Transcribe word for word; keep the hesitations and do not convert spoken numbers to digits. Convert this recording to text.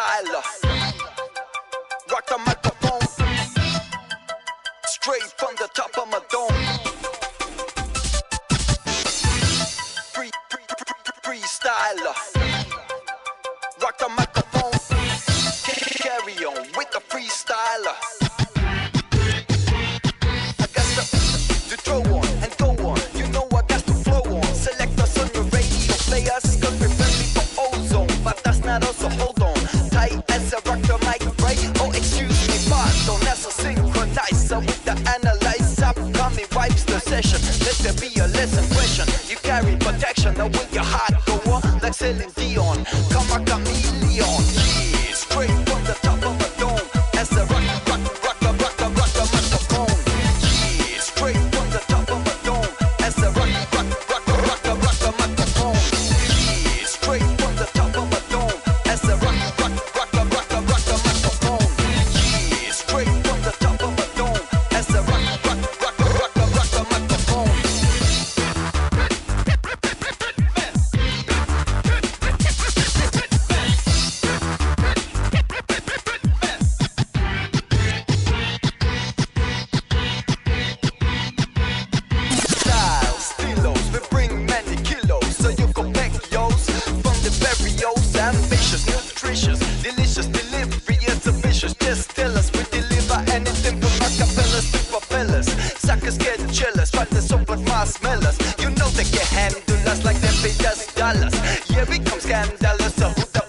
freestyler. Rock the microphone straight from the top of my dome. Free, free, free, freestyler. Rock the microphone. Carry on with the freestyler. I got to, to throw on and go on. You know I got to flow on. Select us on your radio players, cause we're friendly for ozone. But that's not us, so hold on. Tight as a rock the mic, right? Oh, excuse me, pardon. That's a synchronizer with the analyzer. Coming wipes the session. Let there be a lesson question. You carry protection, now with your heart go on. Like Celine Dion, come a chameleon. Yeah, straight from the top of a dome. As a rock, rock, rock, rock, rock, rock, rock the microphone. Yeah, straight from the top of a dome. As a rock, rock, rock, rock, rock, rock the microphone. Yeah, straight from the top of a dome. As a rock, rock, rock, rock, rock, rock the microphone. Yeah, straight from the top of a dome. As a rock, rock, rock, rock, rock, rock the microphone. Style, stilos, we bring many kilos, so you can pack yours from the barrios. Ambitious, nutritious, delicious delivery is ambitious. Just tell us we deliver anything from acapellas to propellers. Suckers get jealous, try to soap but marshmallows. You know they can handle us like them pay us dollars. Yeah, we come scandalous, so who the